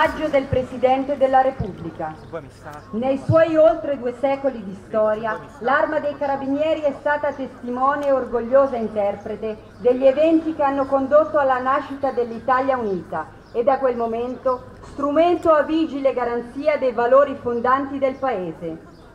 omaggio del Presidente della Repubblica. Nei suoi oltre 2 secoli di storia, l'Arma dei Carabinieri è stata testimone e orgogliosa interprete degli eventi che hanno condotto alla nascita dell'Italia unita e da quel momento strumento a vigile garanzia dei valori fondanti del Paese.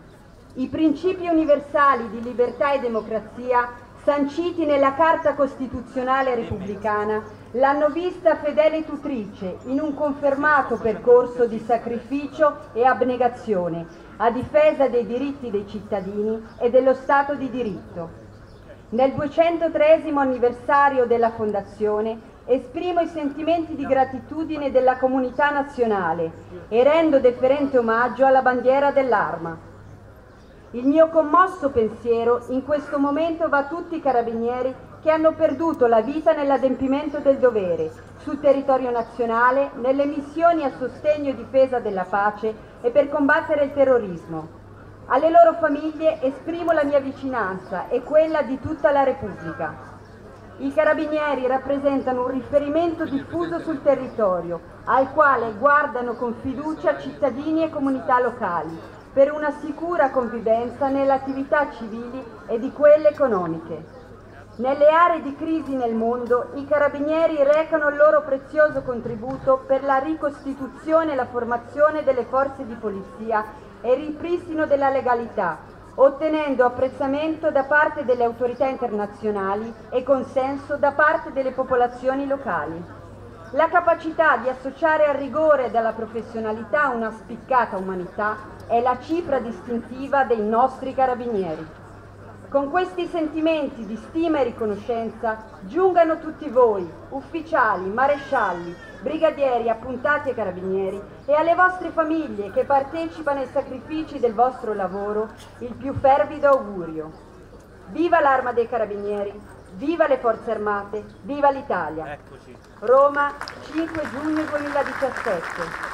I principi universali di libertà e democrazia sanciti nella Carta Costituzionale Repubblicana l'hanno vista fedele tutrice in un confermato percorso di sacrificio e abnegazione a difesa dei diritti dei cittadini e dello Stato di diritto. Nel 203° anniversario della Fondazione esprimo i sentimenti di gratitudine della comunità nazionale e rendo deferente omaggio alla bandiera dell'Arma. Il mio commosso pensiero in questo momento va a tutti i carabinieri che hanno perduto la vita nell'adempimento del dovere sul territorio nazionale, nelle missioni a sostegno e difesa della pace e per combattere il terrorismo. Alle loro famiglie esprimo la mia vicinanza e quella di tutta la Repubblica. I carabinieri rappresentano un riferimento diffuso sul territorio, al quale guardano con fiducia cittadini e comunità locali, per una sicura convivenza nelle attività civili e di quelle economiche. Nelle aree di crisi nel mondo, i carabinieri recano il loro prezioso contributo per la ricostituzione e la formazione delle forze di polizia e il ripristino della legalità, ottenendo apprezzamento da parte delle autorità internazionali e consenso da parte delle popolazioni locali. La capacità di associare al rigore ed alla professionalità una spiccata umanità è la cifra distintiva dei nostri carabinieri. Con questi sentimenti di stima e riconoscenza giungano tutti voi, ufficiali, marescialli, brigadieri appuntati ai carabinieri e alle vostre famiglie che partecipano ai sacrifici del vostro lavoro, il più fervido augurio. Viva l'Arma dei Carabinieri, viva le Forze Armate, viva l'Italia. Eccoci. Roma, 5 giugno 2017.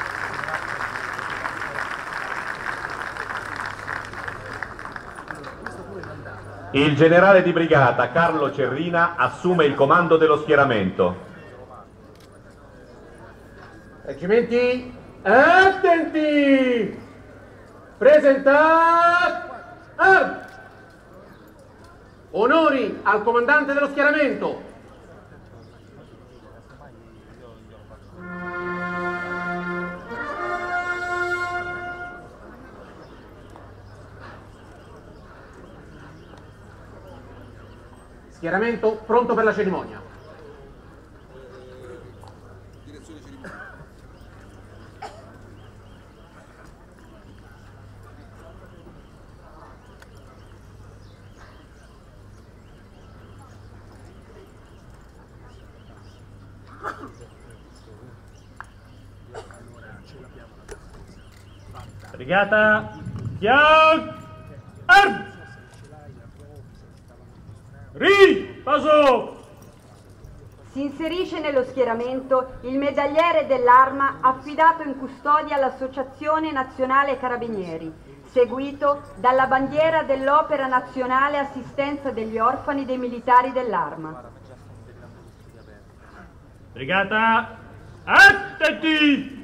Il generale di brigata Carlo Cerrina assume il comando dello schieramento. Reggimenti, attenti! Presentate armi! Onori al comandante dello schieramento! Schieramento pronto per la cerimonia. Direzione cerimonia. Brigata, Chiang, Arm! Paso! Si inserisce nello schieramento il medagliere dell'Arma affidato in custodia all'Associazione Nazionale Carabinieri, seguito dalla bandiera dell'Opera Nazionale Assistenza degli Orfani dei Militari dell'Arma. Brigata, attenti!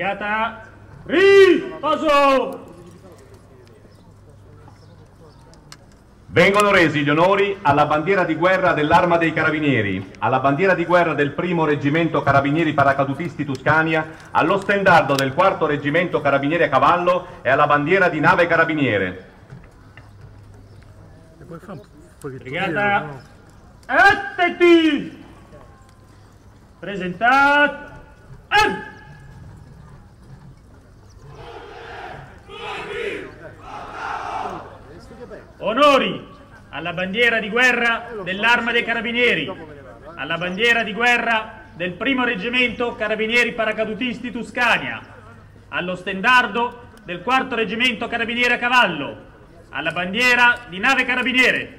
Brigata, riposo! Vengono resi gli onori alla bandiera di guerra dell'Arma dei Carabinieri, alla bandiera di guerra del 1° Reggimento Carabinieri Paracadutisti Tuscania, allo stendardo del 4° Reggimento Carabinieri a cavallo e alla bandiera di nave carabiniere. Brigata, attenti! Presentate! Onori alla bandiera di guerra dell'Arma dei Carabinieri, alla bandiera di guerra del 1° Reggimento Carabinieri Paracadutisti Tuscania, allo stendardo del 4° Reggimento Carabinieri a cavallo, alla bandiera di nave carabiniere.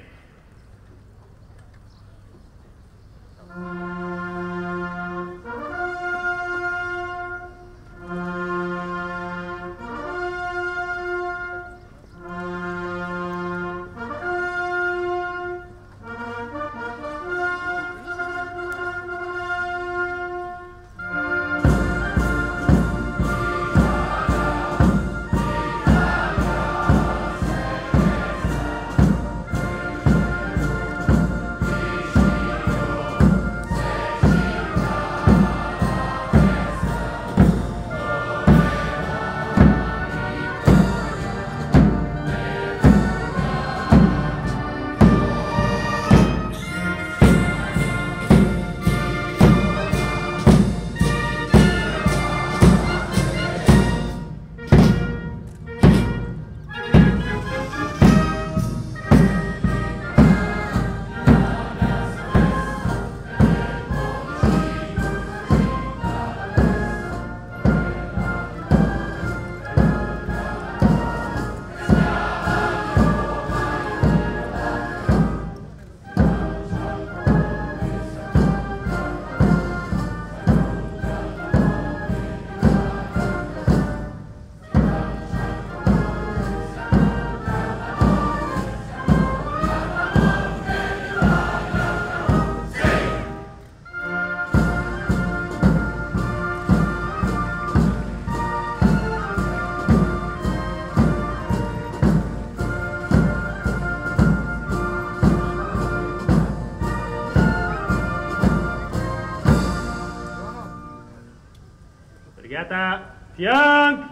Brigata, fianco,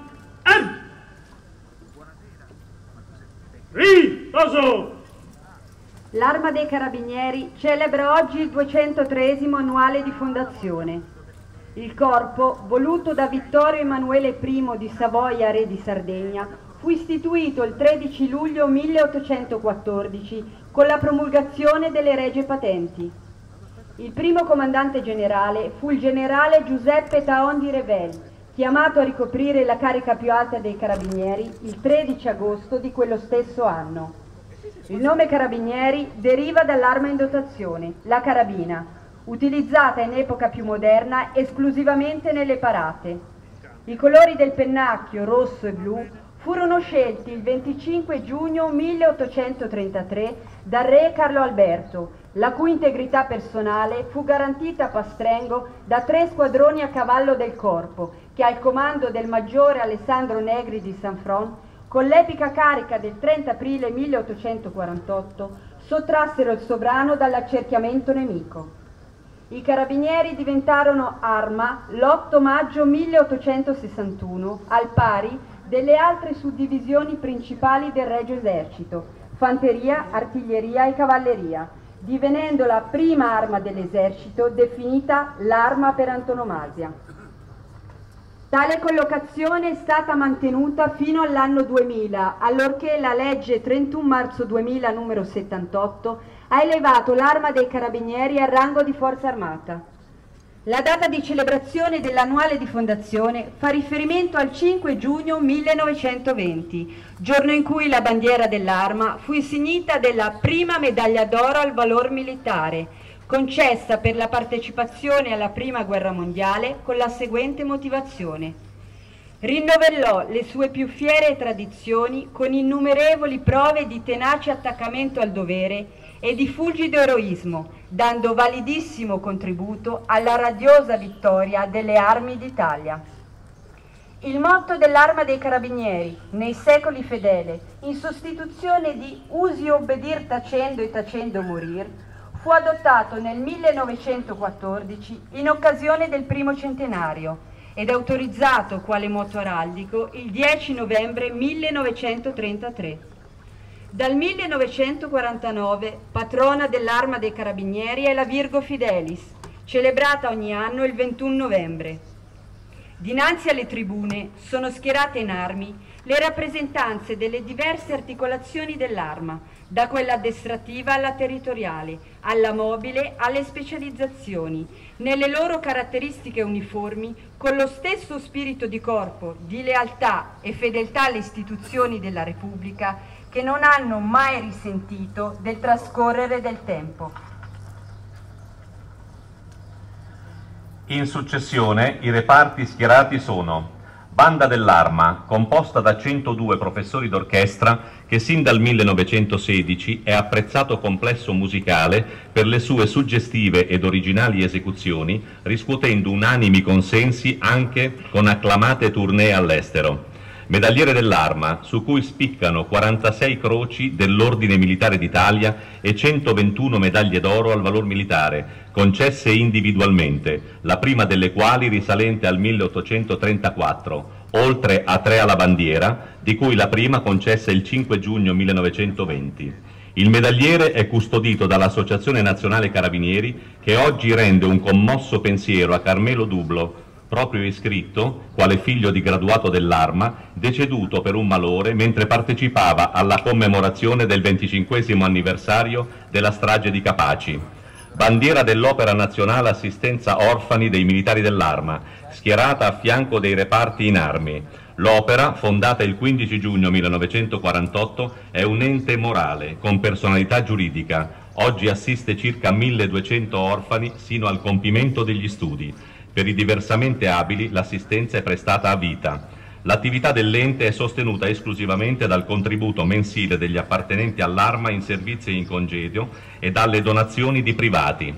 riposo! L'Arma dei Carabinieri celebra oggi il 203° annuale di fondazione. Il corpo, voluto da Vittorio Emanuele I di Savoia, re di Sardegna, fu istituito il 13 luglio 1814 con la promulgazione delle regie patenti. Il primo comandante generale fu il generale Giuseppe Taon di Revel, chiamato a ricoprire la carica più alta dei Carabinieri il 13 agosto di quello stesso anno. Il nome Carabinieri deriva dall'arma in dotazione, la carabina, utilizzata in epoca più moderna esclusivamente nelle parate. I colori del pennacchio, rosso e blu, furono scelti il 25 giugno 1833 dal re Carlo Alberto, la cui integrità personale fu garantita a Pastrengo da 3 squadroni a cavallo del corpo, che al comando del maggiore Alessandro Negri di Sanfron, con l'epica carica del 30 aprile 1848, sottrassero il sovrano dall'accerchiamento nemico. I carabinieri diventarono arma l'8 maggio 1861, al pari delle altre suddivisioni principali del Regio Esercito, fanteria, artiglieria e cavalleria, divenendo la prima arma dell'esercito definita l'arma per antonomasia. Tale collocazione è stata mantenuta fino all'anno 2000, allorché la legge 31 marzo 2000 numero 78 ha elevato l'Arma dei Carabinieri al rango di Forza Armata. La data di celebrazione dell'annuale di fondazione fa riferimento al 5 giugno 1920, giorno in cui la bandiera dell'Arma fu insignita della prima medaglia d'oro al valor militare, concessa per la partecipazione alla Prima Guerra Mondiale con la seguente motivazione: rinnovellò le sue più fiere tradizioni con innumerevoli prove di tenace attaccamento al dovere e di fulgido eroismo, dando validissimo contributo alla radiosa vittoria delle armi d'Italia. Il motto dell'Arma dei Carabinieri, nei secoli fedele, in sostituzione di usi obbedir tacendo e tacendo morir, fu adottato nel 1914 in occasione del primo centenario ed autorizzato quale motto araldico il 10 novembre 1933. Dal 1949 patrona dell'Arma dei Carabinieri è la Virgo Fidelis, celebrata ogni anno il 21 novembre. Dinanzi alle tribune sono schierate in armi le rappresentanze delle diverse articolazioni dell'Arma, da quella addestrativa alla territoriale, alla mobile, alle specializzazioni, nelle loro caratteristiche uniformi, con lo stesso spirito di corpo, di lealtà e fedeltà alle istituzioni della Repubblica, che non hanno mai risentito del trascorrere del tempo. In successione i reparti schierati sono: Banda dell'Arma, composta da 102 professori d'orchestra che sin dal 1916 è apprezzato complesso musicale per le sue suggestive ed originali esecuzioni, riscuotendo unanimi consensi anche con acclamate tournée all'estero. Medagliere dell'Arma, su cui spiccano 46 croci dell'Ordine Militare d'Italia e 121 medaglie d'oro al valor militare, concesse individualmente, la prima delle quali risalente al 1834, oltre a 3 alla bandiera, di cui la prima concessa il 5 giugno 1920. Il medagliere è custodito dall'Associazione Nazionale Carabinieri, che oggi rende un commosso pensiero a Carmelo Dublo, proprio iscritto, quale figlio di graduato dell'Arma, deceduto per un malore mentre partecipava alla commemorazione del 25° anniversario della strage di Capaci. Bandiera dell'Opera Nazionale Assistenza Orfani dei Militari dell'Arma, schierata a fianco dei reparti in armi. L'opera, fondata il 15 giugno 1948, è un ente morale, con personalità giuridica. Oggi assiste circa 1200 orfani sino al compimento degli studi. Per i diversamente abili l'assistenza è prestata a vita. L'attività dell'ente è sostenuta esclusivamente dal contributo mensile degli appartenenti all'Arma in servizio e in congedo e dalle donazioni di privati.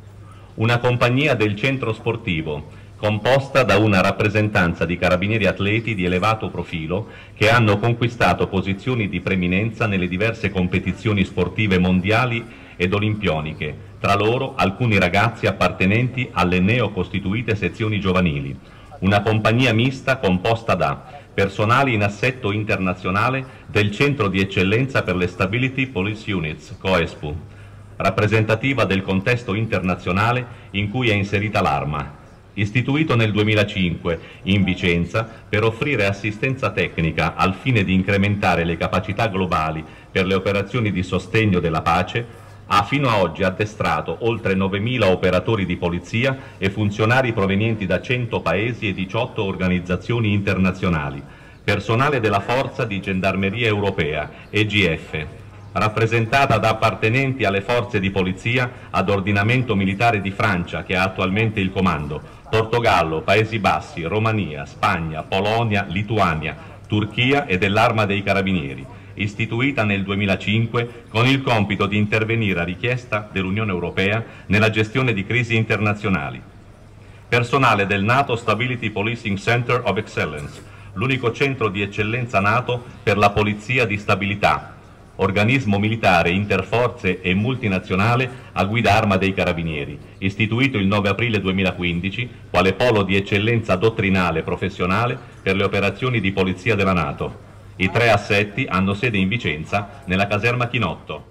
Una compagnia del centro sportivo, composta da una rappresentanza di carabinieri atleti di elevato profilo che hanno conquistato posizioni di preminenza nelle diverse competizioni sportive mondiali ed olimpioniche, tra loro alcuni ragazzi appartenenti alle neocostituite sezioni giovanili. Una compagnia mista composta da personali in assetto internazionale del Centro di Eccellenza per le Stability Police Units, COESPU, rappresentativa del contesto internazionale in cui è inserita l'Arma. Istituito nel 2005 in Vicenza per offrire assistenza tecnica al fine di incrementare le capacità globali per le operazioni di sostegno della pace, ha fino ad oggi addestrato oltre 9.000 operatori di polizia e funzionari provenienti da 100 paesi e 18 organizzazioni internazionali, personale della Forza di Gendarmeria Europea, EGF, rappresentata da appartenenti alle forze di polizia ad ordinamento militare di Francia, che ha attualmente il comando, Portogallo, Paesi Bassi, Romania, Spagna, Polonia, Lituania, Turchia e dell'Arma dei Carabinieri, istituita nel 2005 con il compito di intervenire a richiesta dell'Unione Europea nella gestione di crisi internazionali. Personale del NATO Stability Policing Center of Excellence, l'unico centro di eccellenza NATO per la polizia di stabilità, organismo militare interforze e multinazionale a guida Arma dei Carabinieri, istituito il 9 aprile 2015 quale polo di eccellenza dottrinale professionale per le operazioni di polizia della NATO. I 3 assetti hanno sede in Vicenza, nella caserma Chinotto.